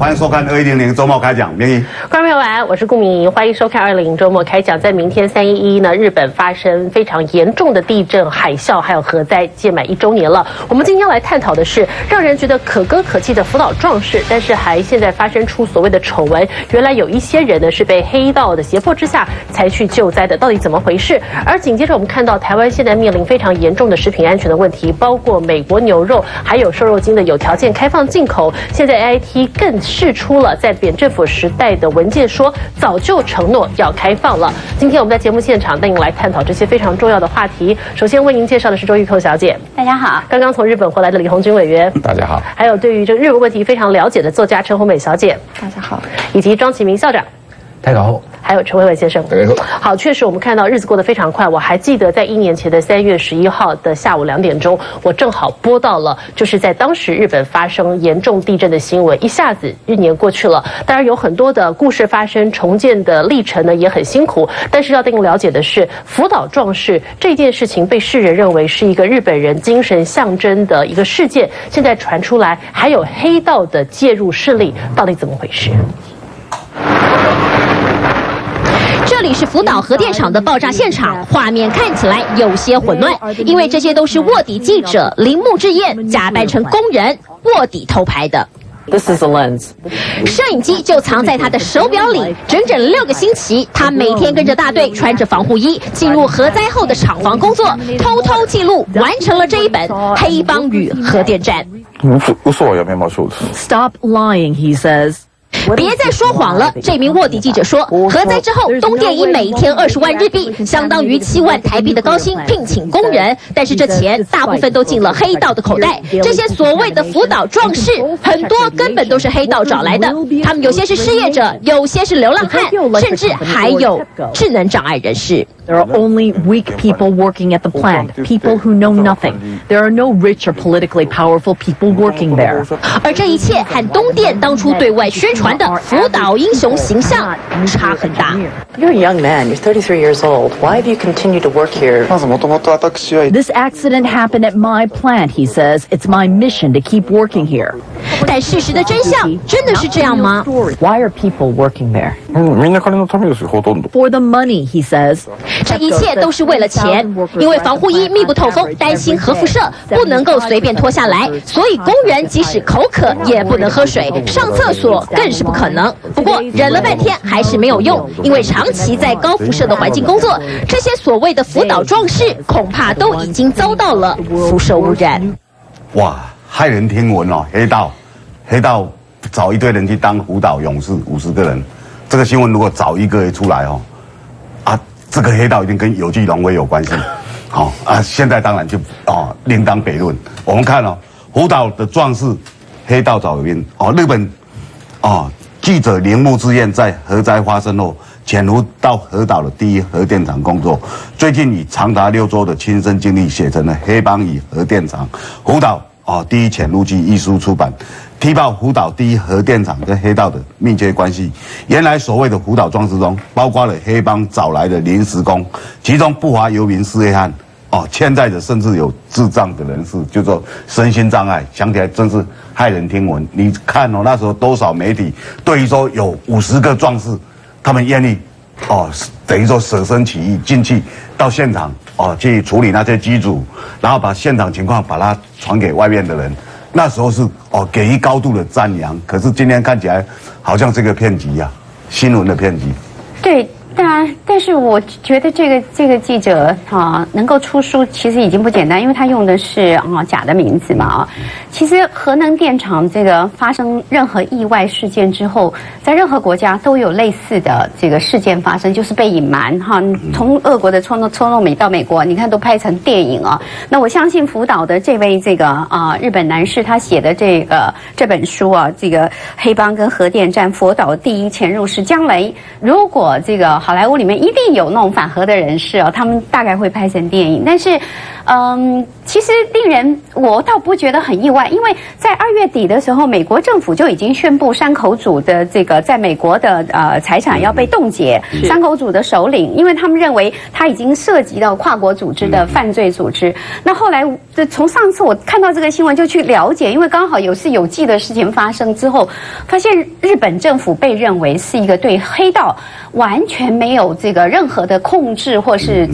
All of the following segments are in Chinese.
欢迎收看2100周末开讲，明仪。 观众朋友晚安，我是顾明仪，欢迎收看20周末开讲。在明天311呢，日本发生非常严重的地震、海啸，还有核灾，届满1周年了。我们今天来探讨的是让人觉得可歌可泣的福岛壮士，但是还现在发生出所谓的丑闻，原来有一些人呢是被黑道的胁迫之下才去救灾的，到底怎么回事？而紧接着我们看到台湾现在面临非常严重的食品安全的问题，包括美国牛肉还有瘦肉精的有条件开放进口，现在 AIT 更释出了在扁政府时代的文件，说早就承诺要开放了。今天我们在节目现场带您来探讨这些非常重要的话题。首先为您介绍的是周玉蔻小姐， 大家好； 刚刚从日本回来的李鸿钧委员， 大家好； 还有对于这个日本问题非常了解的作家陈红美小姐， 大家好； 以及庄启明校长， 大家好。 还有陈伟伟先生，好，确实我们看到日子过得非常快。我还记得在1年前的3月11号的下午2点钟，我正好播到了，就是在当时日本发生严重地震的新闻。一下子1年过去了，当然有很多的故事发生，重建的历程呢也很辛苦。但是要令您了解的是，福岛壮士这件事情被世人认为是一个日本人精神象征的一个事件，现在传出来还有黑道的介入势力，到底怎么回事？ 这里是福岛核电厂的爆炸现场，画面看起来有些混乱，因为这些都是卧底记者铃木智彦假扮成工人卧底偷拍的。 This is a lens. 摄影机就藏在他的手表里，整整6个星期，他每天跟着大队，穿着防护衣，进入核灾后的厂房工作，偷偷记录，完成了这一本《黑帮与核电站》。 Stop lying, he says. 别再说谎了！这名卧底记者说，核灾之后，东电以每天20万日币，相当于7万台币的高薪聘请工人，但是这钱大部分都进了黑道的口袋。这些所谓的福岛壮士，很多根本都是黑道找来的。他们有些是失业者，有些是流浪汉，甚至还有智能障碍人士。 There are only weak people working at the plant, people who know nothing. There are no rich or politically powerful people working there. 而这一切和东电当初对外宣传的福岛英雄形象差很大。 You're a young man. You're 33 years old. Why have you continued to work here? This accident happened at my plant, he says. It's my mission to keep working here. 但事实的真相真的是这样吗？ Why are people working there? For the money, he says. 这一切都是为了钱，因为防护衣密不透风，担心核辐射，不能够随便脱下来，所以工人即使口渴也不能喝水，上厕所更是不可能。不过忍了半天还是没有用，因为长期在高辐射的环境工作，这些所谓的福岛壮士恐怕都已经遭到了辐射污染。 哇，骇人听闻哦，黑道找一堆人去当福岛勇士，50个人。这个新闻如果早1个月出来哦，这个黑道一定跟有机农威有关系，好现在当然就另当别论。我们看福岛的壮士，黑道早有因日本记者铃木智彦在核灾发生后潜入到核岛的第一核电厂工作，最近以长达6周的亲身经历写成了《黑帮与核电厂》，福岛第一潜入记一书出版，踢爆福岛第一核电厂跟黑道的密切关系。原来所谓的福岛壮士中，包括了黑帮找来的临时工，其中不乏游民失业汉，欠债者甚至有智障的人士，就说身心障碍，想起来真是骇人听闻。你看那时候多少媒体对于说有50个壮士，他们愿意等于说舍身起义进去到现场去处理那些机组，然后把现场情况把它传给外面的人。那时候是给予高度的赞扬，可是今天看起来好像这个骗局啊，新闻的骗局。 对，当然，但是我觉得这个记者能够出书其实已经不简单，因为他用的是假的名字嘛其实核能电厂这个发生任何意外事件之后，在任何国家都有类似的这个事件发生，就是被隐瞒从俄国的抽诺米到美国，你看都拍成电影那我相信福岛的这位日本男士他写的这本书这个黑帮跟核电站福岛第一潜入时，将来如果这个好莱坞里面一定有那种反核的人士他们大概会拍成电影。但是其其实我倒不觉得很意外，因为在2月底的时候，美国政府就已经宣布山口组的这个在美国的财产要被冻结。山口组的首领，因为他们认为他已经涉及到跨国组织的犯罪组织。那后来从上次我看到这个新闻就去了解，因为刚好有记的事情发生之后，发现日本政府被认为是一个对黑道完全没有这个任何的控制或是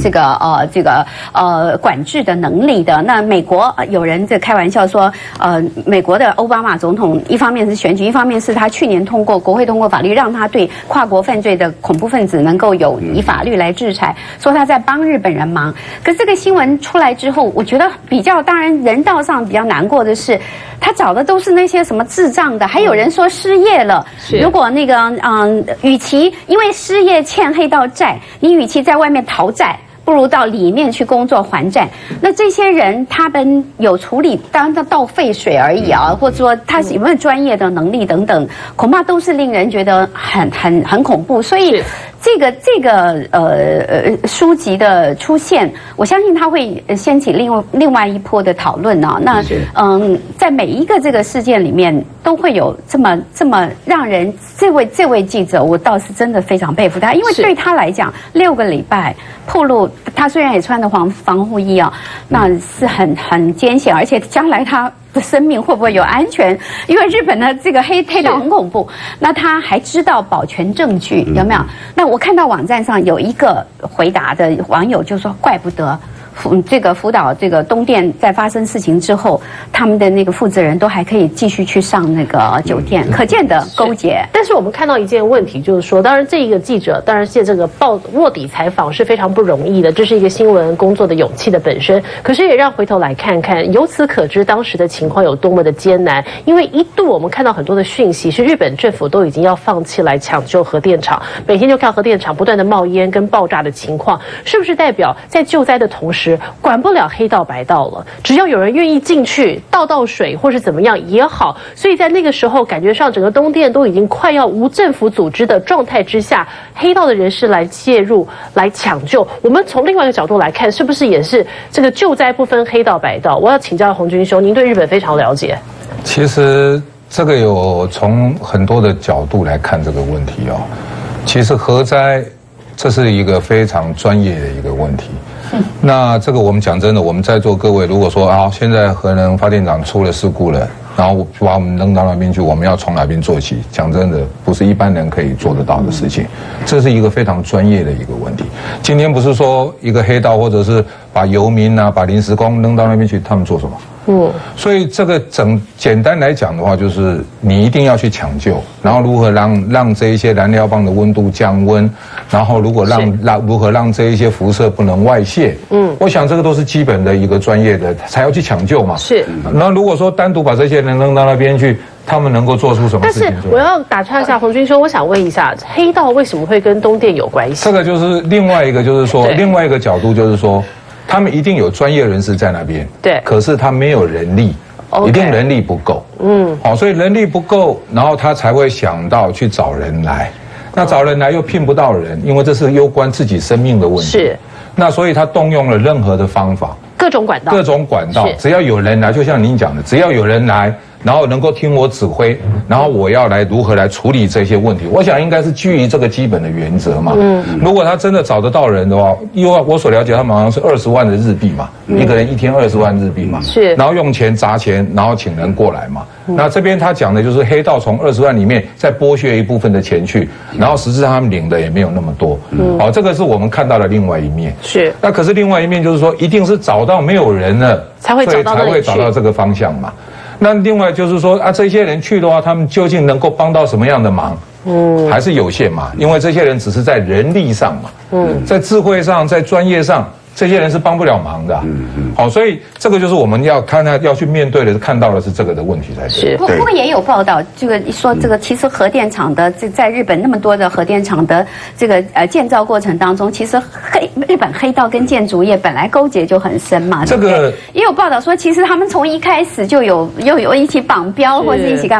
管制的能力的。那美国有人在开玩笑说，美国的奥巴马总统一方面是选举，一方面是他去年国会通过法律，让他对跨国犯罪的恐怖分子能够以法律来制裁，说他在帮日本人忙。可是这个新闻出来之后，我觉得当然人道上比较难过的是，他找的都是那些什么智障的，还有人说失业了。如果与其因为失业欠黑道债，你与其在外面逃债，不如到里面去工作还债。那这些人他们有处理，当然倒废水而已啊，或者说他有没有专业的能力等等，恐怕都是令人觉得很恐怖。所以这个书籍的出现，我相信它会掀起另外一波的讨论啊。那在每一个这个事件里面，都会有这么让人这位记者，我倒是真的非常佩服他，因为对他来讲，6个礼拜暴露，他虽然也穿着防护衣啊，那是很艰险，而且将来他的生命会不会有安全？因为日本的这个黑道很恐怖，那他还知道保全证据，有没有？那我看到网站上有一个回答的网友就说，怪不得福岛这个东电在发生事情之后，他们的那个负责人都还可以继续去上那个酒店，可见的勾结。 但是我们看到一件问题，就是说，当然这一个记者，当然借这个卧底采访是非常不容易的，这是一个新闻工作的勇气的本身。可是也让回头来看看，由此可知当时的情况有多么的艰难。因为一度我们看到很多的讯息是日本政府都已经要放弃来抢救核电厂，每天就看核电厂不断的冒烟跟爆炸的情况，是不是代表在救灾的同时管不了黑道白道了？只要有人愿意进去倒水或是怎么样也好，所以在那个时候感觉上整个东电都已经快要无政府组织的状态之下，黑道的人士来介入来抢救。我们从另外一个角度来看，是不是也是这个救灾不分黑道白道？我要请教洪军兄，您对日本非常了解。 其实这个有从很多的角度来看这个问题哦。其实核灾这是一个非常专业的一个问题。那这个我们讲真的，我们在座各位如果说现在核能发电厂出了事故了，然后把我们扔到那边去，我们要从哪边做起？讲真的，不是一般人可以做得到的事情，这是一个非常专业的一个问题。今天不是说一个黑道或者是把游民把临时工扔到那边去，他们做什么？所以这个简单来讲的话，就是你一定要去抢救，然后如何让这一些燃料棒的温度降温，然后如何让这一些辐射不能外泄。我想这个都是基本的一个专业的才要去抢救嘛。是。那如果说单独把这些人扔到那边去，他们能够做出什么事情？ 但是我要打岔一下，洪军兄，我想问一下，黑道为什么会跟东电有关系？ 这个就是另外一个，就是说另外一个角度，就是说。他们一定有专业人士在那边，对，可是他没有人力，一定人力不够，所以人力不够，然后他才会想到去找人来，那找人来又聘不到人，因为这是攸关自己生命的问题，是，那所以他动用了任何的方法，各种管道，只要有人来，就像您讲的，只要有人来。然后能够听我指挥，然后我要来如何来处理这些问题，我想应该是基于这个基本的原则嘛。如果他真的找得到人的话，因为我所了解，他们好像是20万的日币嘛，一个人1天20万日币嘛，是，然后用钱砸钱，然后请人过来嘛。那这边他讲的就是黑道从20万里面再剥削一部分的钱去，然后实质上他们领的也没有那么多。这个是我们看到的另外一面。是，那可是另外一面就是说，一定是找到没有人了，才会找到这个方向嘛。那另外就是说这些人去的话，他们究竟能够帮到什么样的忙？还是有限嘛，因为这些人只是在人力上嘛，在智慧上，在专业上，这些人是帮不了忙的。所以这个就是我们要要去面对的，看到的是这个的问题才对。 不过也有报道，这个说这个其实核电厂的在日本那么多的核电厂的这个建造过程当中，其实日本黑道跟建筑业本来勾结就很深嘛。这个也有报道说，其实他们从一开始就有一起绑标或者一起干嘛，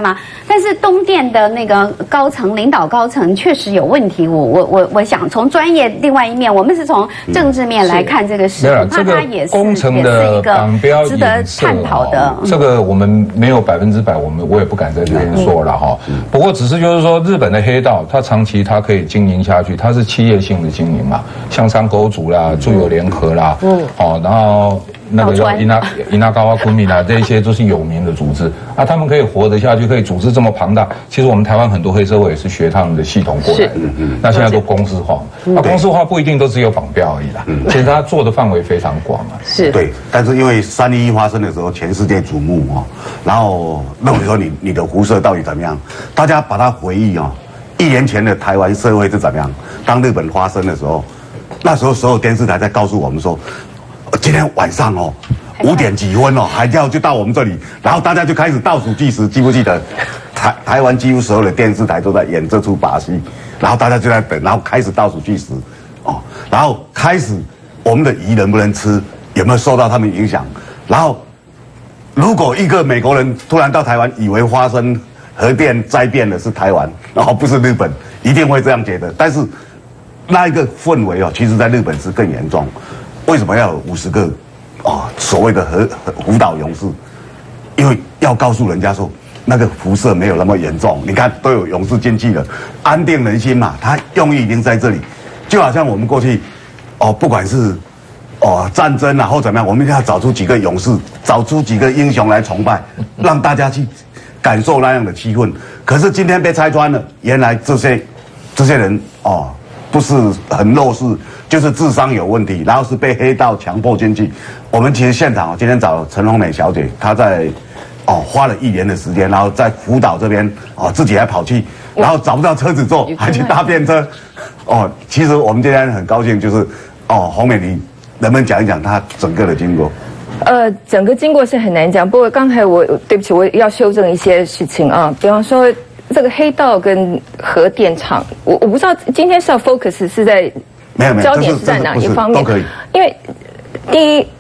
但是东电的那个高层领导高层确实有问题。我想从专业另外一面，我们是从政治面来看这个事， 这个工程的绑标值得探讨的。 这个我们没有100%，我也不敢在这边说了哈。不过只是就是说，日本的黑道，它长期它可以经营下去，它是企业性的经营嘛，像山口组啦、住友联合啦，然后那个叫伊那高瓦昆米啦，这些都是有名的组织啊，他们可以活得下去，可以组织这么庞大。其实我们台湾很多黑社会也是学他们的系统过来的，那现在都公司化，那公司化不一定都只有绑标而已啦，其实它做的范围非常广嘛。 是对，但是因为311发生的时候，全世界瞩目然后认为说你的辐射到底怎么样？大家把它回忆1年前的台湾社会是怎么样？当日本发生的时候，那时候所有电视台在告诉我们说，今天晚上5点几分海啸就到我们这里，然后大家就开始倒数计时，记不记得？台湾几乎所有的电视台都在演这出把戏，然后大家就在等，然后开始倒数计时然后开始我们的鱼能不能吃，有没有受到他们影响？然后如果一个美国人突然到台湾，以为发生核电灾变的是台湾，然后不是日本，一定会这样觉得。但是那一个氛围其实在日本是更严重。为什么要有50个所谓的福岛勇士？因为要告诉人家说，那个辐射没有那么严重。你看都有勇士进去了，安定人心嘛。他用意已经在这里，就好像我们过去不管是战争啊或怎么样，我们一定要找出几个勇士，找出几个英雄来崇拜，让大家去感受那样的气氛。可是今天被拆穿了，原来这些人不是很弱势，就是智商有问题，然后是被黑道强迫进去。我们其实现场今天找陈红美小姐，她在花了1年的时间，然后在福岛这边自己还跑去，然后找不到车子坐，还去搭便车。其实我们今天很高兴，就是红美你能不能讲一讲她整个的经过？ 整个经过是很难讲，不过刚才对不起，我要修正一些事情啊，比方说这个黑道跟核电厂，我不知道今天是要 focus 是在焦点是在哪一方面？ 都可以。 因为第一，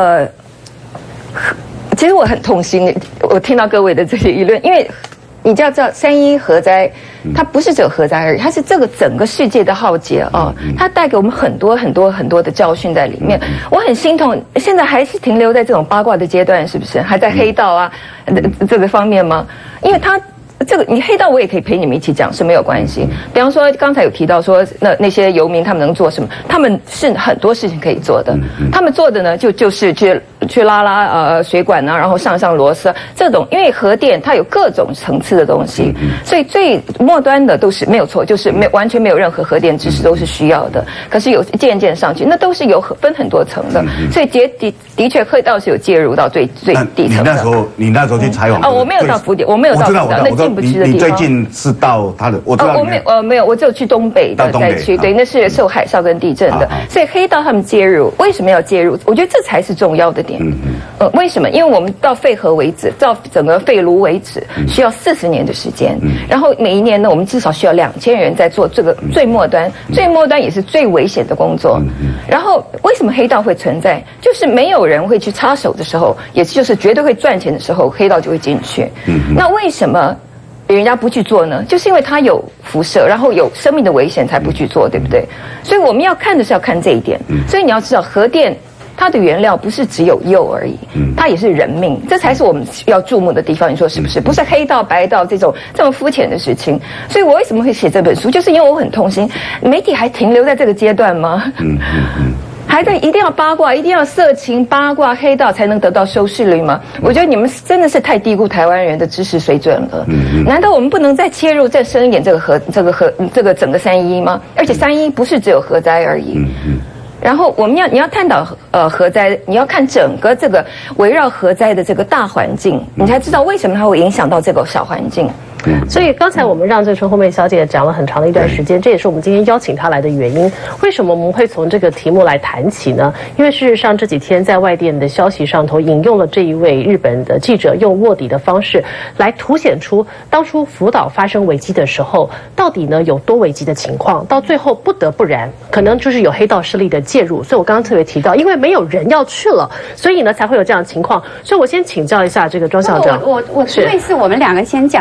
其实我很痛心，我听到各位的这些议论，因为你就要知道311核灾，它不是只有核灾而已，它是这个整个世界的浩劫它带给我们很多很多很多的教训在里面。我很心痛，现在还是停留在这种八卦的阶段，是不是？还在黑道啊这个方面吗？因为它。这个你黑道我也可以陪你们一起讲是没有关系。比方说刚才有提到说那些游民他们能做什么？他们是很多事情可以做的。他们做的呢就是去拉水管啊，然后上螺丝这种，因为核电它有各种层次的东西，所以最末端的都是没有错，就是完全没有任何核电知识都是需要的。可是有渐渐上去，那都是有分很多层的，所以的确黑道是有介入到最底层的。 你那时候去采访我没有到福岛，我没有到福岛，那进不去的地方。 你最近是到他的，我知道我没有，我只有去东北的灾区，对，那是受海啸跟地震的，所以黑道他们介入，为什么要介入？我觉得这才是重要的点。为什么？因为我们到废核为止，到整个废炉为止，需要40年的时间。然后每一年呢，我们至少需要2000人在做这个最末端也是最危险的工作。然后为什么黑道会存在？就是没有人会去插手的时候，也就是绝对会赚钱的时候，黑道就会进去。那为什么人家不去做呢？就是因为它有辐射，然后有生命的危险才不去做，对不对？所以我们要看的是要看这一点。所以你要知道，核电它的原料不是只有铀而已，它也是人命，这才是我们要注目的地方。你说是不是？不是黑道白道这种这么肤浅的事情。所以我为什么会写这本书，就是因为我很痛心，媒体还停留在这个阶段吗？还在一定要八卦，一定要色情八卦黑道才能得到收视率吗？我觉得你们真的是太低估台湾人的知识水准了。难道我们不能再切入再深一点这个整个311吗？而且311不是只有核灾而已。然后你要探讨核灾，你要看整个这个围绕核灾的这个大环境，你才知道为什么它会影响到这个小环境。 所以刚才我们让这陈红梅小姐讲了很长的一段时间，这也是我们今天邀请她来的原因。为什么我们会从这个题目来谈起呢？因为事实上这几天在外电的消息上头引用了这一位日本的记者用卧底的方式来凸显出当初福岛发生危机的时候，到底呢有多危机的情况，到最后不得不然，可能就是有黑道势力的介入。所以我刚刚特别提到，因为没有人要去了，所以呢才会有这样的情况。所以我先请教一下这个庄校长， 我类似我们两个先讲的，我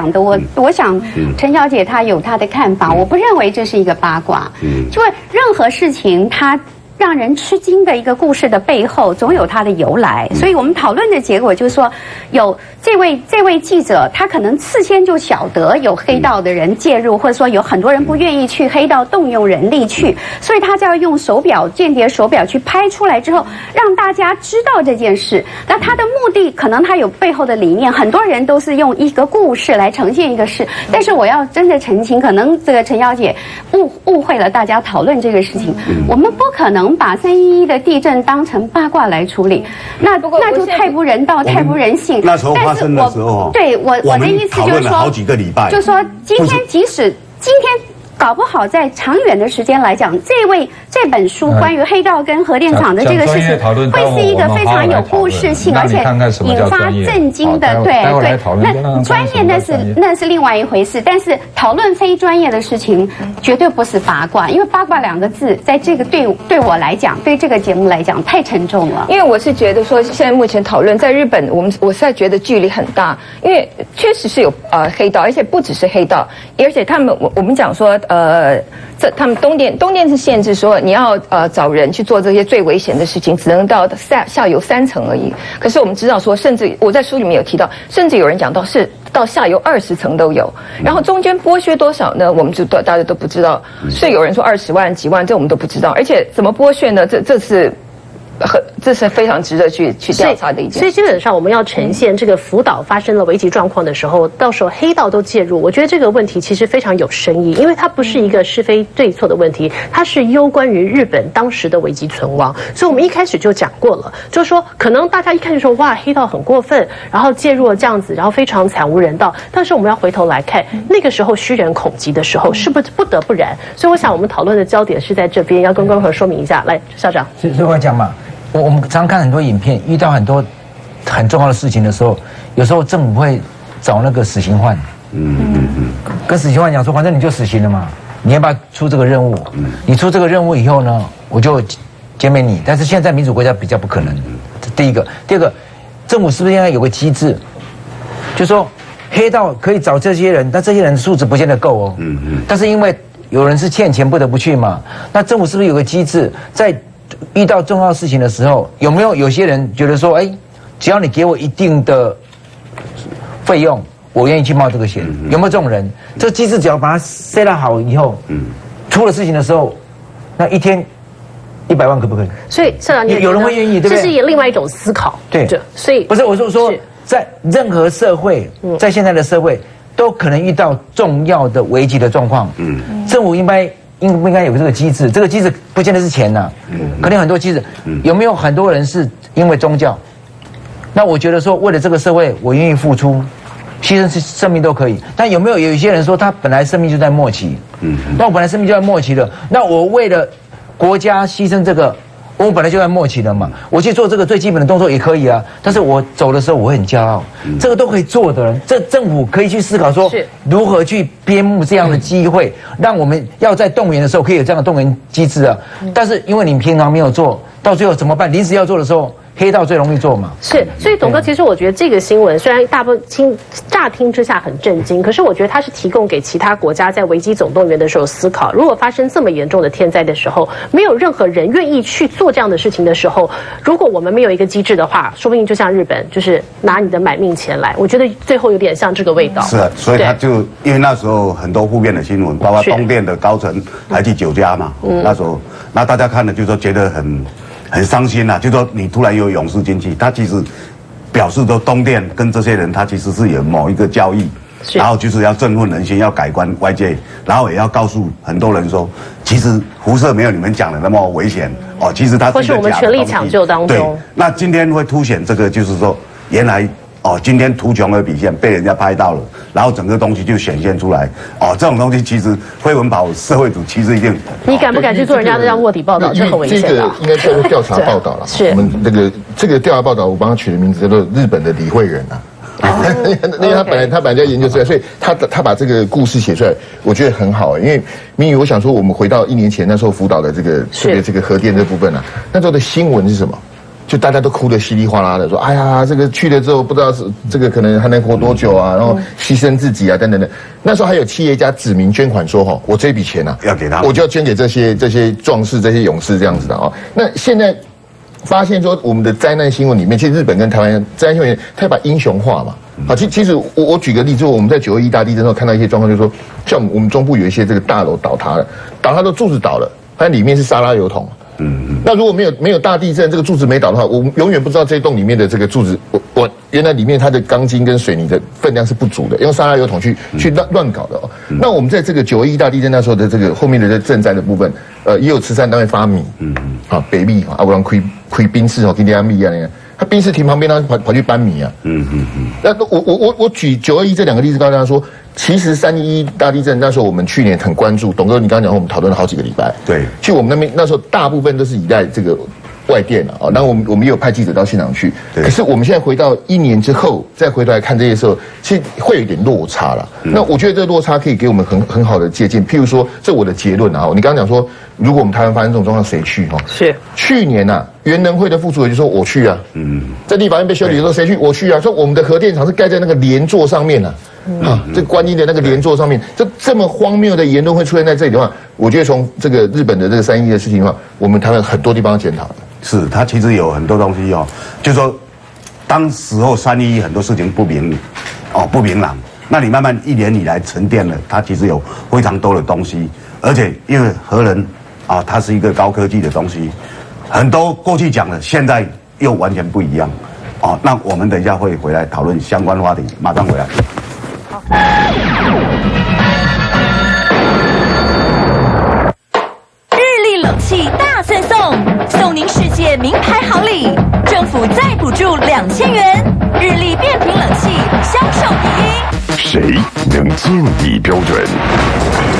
我想陈小姐她有她的看法，我不认为这是一个八卦，就任何事情它让人吃惊的一个故事的背后，总有它的由来。所以我们讨论的结果就是说，有这位记者，他可能事先就晓得有黑道的人介入，或者说有很多人不愿意去黑道动用人力去，所以他就要用间谍手表去拍出来之后，让大家知道这件事。那他的目的可能他有背后的理念，很多人都是用一个故事来呈现一个事。但是我要真的澄清，可能这个陈小姐误会了大家讨论这个事情。我们不可能把311的地震当成八卦来处理，那就太不人道、太不人性。 那时候发生的时候， 对我的意思就是说， 好几个礼拜， 就说今天即使今天。搞不好在长远的时间来讲，这本书关于黑道跟核电厂的这个事情，会是一个非常有故事性，而且引发震惊的。对，那专业那是另外一回事，但是讨论非专业的事情，绝对不是八卦，因为八卦2个字，在这个对我来讲，对这个节目来讲太沉重了。 因为我是觉得说，现在目前讨论在日本，我现在觉得距离很大，因为确实是有黑道，而且不只是黑道，而且我们讲说。他们东电是限制说你要找人去做这些最危险的事情，只能到下游3层而已。可是我们知道说，甚至我在书里面有提到，甚至有人讲到是到下游20层都有。然后中间剥削多少呢？我们大家都不知道。是有人说20万、几万，这我们都不知道。而且怎么剥削呢？这是非常值得去调查的一件事。 所以基本上我们要呈现这个福岛发生了危急状况的时候，到时候黑道都介入，我觉得这个问题其实非常有深意，因为它不是一个是非对错的问题，它是攸关于日本当时的危急存亡。所以我们一开始就讲过了，就是说可能大家一开始说哇黑道很过分，然后介入了这样子，然后非常惨无人道。但是我们要回头来看，那个时候虚人恐急的时候，是不是不得不然？所以我想我们讨论的焦点是在这边，要跟观众说明一下。来，校长， 所以我讲嘛。我们常看很多影片，遇到很多很重要的事情的时候，有时候政府会找那个死刑犯，跟死刑犯讲说，反正你就死刑了嘛，你要不要出这个任务？你出这个任务以后呢，我就减免你。但是现在民主国家比较不可能，这第一个。第二个，政府是不是应该有个机制，就说黑道可以找这些人，但这些人素质不见得够哦。但是因为有人是欠钱不得不去嘛，那政府是不是有个机制在？遇到重要事情的时候，有些人觉得说，只要你给我一定的费用，我愿意去冒这个险。有没有这种人？这个机制只要把它set up好以后，出了事情的时候，那一天100万可不可以？ 所以校长， 有人会愿意，对不对？ 这是另外一种思考。 对， 所以不是我说，在任何社会，在现在的社会，都可能遇到重要的危机的状况。政府应不应该有这个机制？这个机制不见得是钱呐，可能有很多机制。有没有很多人是因为宗教？那我觉得说，为了这个社会，我愿意付出，牺牲生命都可以。但有一些人说，他本来生命就在末期，那我本来生命就在末期了，那我为了国家牺牲这个，我本来就在末期了嘛，我去做这个最基本的动作也可以啊。但是我走的时候我会很骄傲，这个都可以做的人，这政府可以去思考说如何去编目这样的机会，让我们要在动员的时候可以有这样的动员机制啊。但是因为你平常没有做，到最后怎么办？临时要做的时候，黑道最容易做嘛。 是，所以董哥，其实我觉得这个新闻虽然大部分乍听之下很震惊，可是我觉得它是提供给其他国家在危机总动员的时候思考。如果发生这么严重的天灾的时候，没有任何人愿意去做这样的事情的时候，如果我们没有一个机制的话，说不定就像日本，就是拿你的买命钱来。我觉得最后有点像这个味道。 是啊，所以他就因为那时候很多负面的新闻，包括东电的高层还去酒家嘛，那时候那大家看了就说觉得很伤心啊，就说你突然有勇士进去，他其实表示说东电跟这些人，他其实是有某一个交易，然后就是要振奋人心，要改观外界，然后也要告诉很多人说，其实辐射没有你们讲的那么危险哦，其实它或是我们全力抢救当中。 对，那今天会凸显这个，就是说原来。今天图穷而比现，被人家拍到了，然后整个东西就显现出来。这种东西其实飞文保社会组其实一定。 你敢不敢去做人家这样卧底报道？这很危险的。 这个应该叫做调查报道了。 是。 我们这个调查报道，我帮他取的名字叫做日本的李慧仁啊。因为他本来就要研究出来，所以他把这个故事写出来，我觉得很好。因为明宇，我想说，我们回到1年前那时候福岛的这个核电这部分啊，那时候的新闻是什么？ 就大家都哭得稀里哗啦的，说哎呀，这个去了之后不知道是这个可能还能活多久啊，然后牺牲自己啊等等的。那时候还有企业家指名捐款说哈，我这笔钱啊要给他， 我就要捐给这些壮士、这些勇士这样子的啊。那现在发现说我们的灾难新闻里面，其实日本跟台湾灾难新闻，它把英雄化嘛。好，其实我举个例子，我们在921大地震的时候看到一些状况，就是说，像我们中部有一些这个大楼倒塌了，倒塌的柱子倒了，但里面是沙拉油桶。那如果没有大地震，这个柱子没倒的话，我们永远不知道这栋里面的这个柱子，我原来里面它的钢筋跟水泥的分量是不足的，用沙拉油桶去乱搞的哦。那我们在这个921大地震那时候的这个后面的这赈灾的部分，也有慈善单位发米，北米啊，我让亏宾士哦，给人家米啊那个。他宾士停旁边，他跑去搬米啊。那我举921这2个例子告诉大家说，其实311大地震那时候我们去年很关注，董哥你刚刚讲我们讨论了好几个礼拜。 对， 去我们那边那时候大部分都是依赖这个外电啊，然后我们也有派记者到现场去。可是我们现在回到1年之后，再回头来看这些时候，其实会有一点落差了。那我觉得这个落差可以给我们很好的借鉴。譬如说，这我的结论啊，你刚刚讲说，如果我们台湾发生这种状况，谁去？ 是去年啊，原能会的副主委就说我去啊。在立法院被修理的时候，谁去？我去啊。说我们的核电厂是盖在那个连座上面啊。这观音的那个连座上面，这么荒谬的言论会出现在这里的话，我觉得从这个日本的这个311的事情的话，我们台湾很多地方要检讨的。 是，它其实有很多东西哦，就是说，当时候311很多事情不明朗，那你慢慢1年以来沉淀了，它其实有非常多的东西，而且因为核能啊，它是一个高科技的东西，很多过去讲的，现在又完全不一样。那我们等一下会回来讨论相关话题，马上回来。 日立冷气大赠送，送您世界名牌好礼，政府再补助2000元，日立变频冷气销售第一。 谁能见底标准？